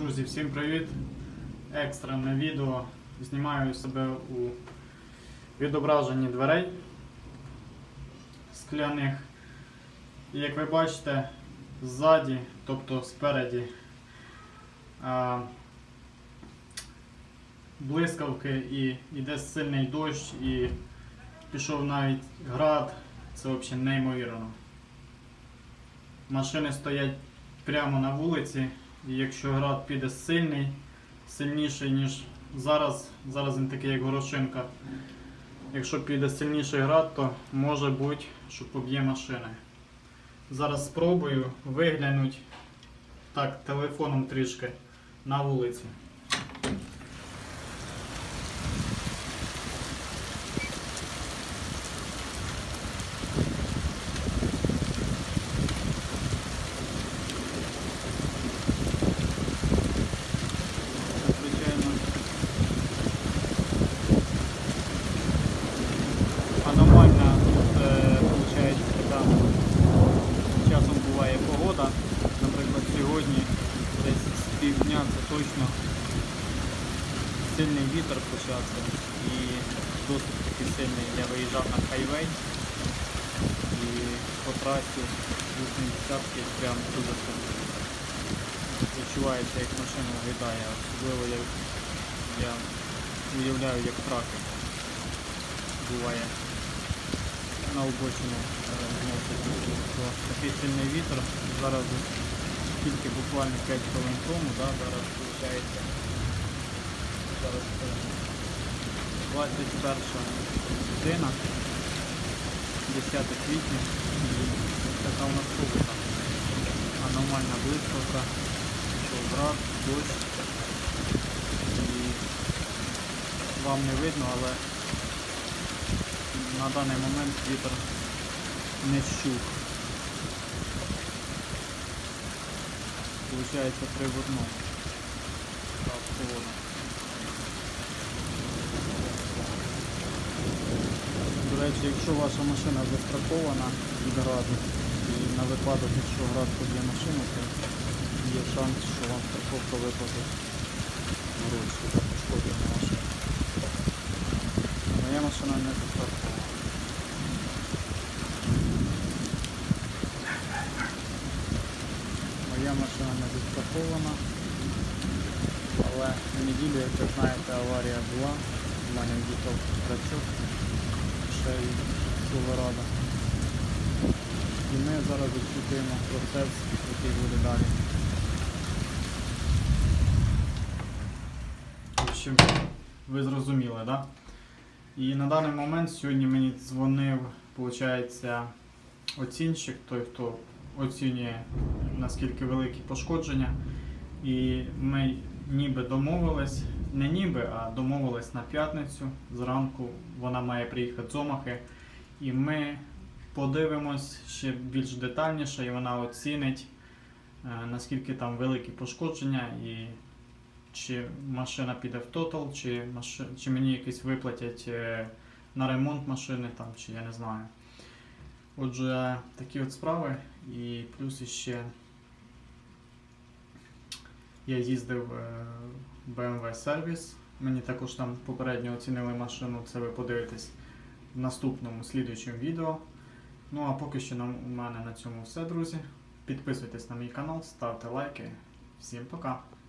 Друзі, всім привіт! Екстрене відео. Знімаю себе у відображенні дверей скляних. І як ви бачите, ззаді, тобто спереді, блискавки і йде сильний дощ і пішов навіть град. Це взагалі неймовірно. Машини стоять прямо на вулиці, і якщо град піде сильніший, ніж зараз він такий як горошинка, якщо піде сильніший град, то може бути, що поб'є машини. Зараз спробую виглянути так телефоном трішки на вулиці. Аномальна тут виходить така часом буває погода. Наприклад, сьогодні десь з півдня це точно сильний вітер почався і досить таки сильний. Я виїжджав на хайвей і по трасі 80-ки прям дуже сильно. Відчувається, як машина виглядає, особливо я уявляю, як траки буває на обочину зносить. Такий сильний вітер. Зараз тільки буквально 5 хвилин тому, зараз виходить 21 година, 10 квітня, і така у нас погода. Аномальна блискавка, пішов град, дощ, і вам не видно, але на даний момент вітер не щух. Получається три в одному. Так, погода. До речі, якщо ваша машина застрахована від граду, і на випадок, якщо град поб'є машину, то є шанс, що вам страховка виплатить гроші за пошкодження машини. Моя машина не застрахована. Моя машина не застрахована, але в неділю, як ви знаєте, аварія була, в мене в'їхав трачок ще й Silverado. І ми зараз очікуємо процес, який буде далі. В общем, ви зрозуміли, так? Да? І на даний момент сьогодні мені дзвонив, виходить, оцінщик, той, хто оцінює, наскільки великі пошкодження. І ми ніби домовились, не ніби, а домовились на п'ятницю. Зранку вона має приїхати з Омахи. І ми подивимось ще більш детальніше, і вона оцінить, наскільки там великі пошкодження, і чи машина піде в тотал, чи мені якось виплатять на ремонт машини, там, чи я не знаю. Отже, такі от справи. І плюс ще я їздив в BMW сервіс. Мені також там попередньо оцінили машину, це ви подивитесь в наступному, слідуючому відео. Ну а поки що у мене на цьому все, друзі. Підписуйтесь на мій канал, ставте лайки. Всім пока!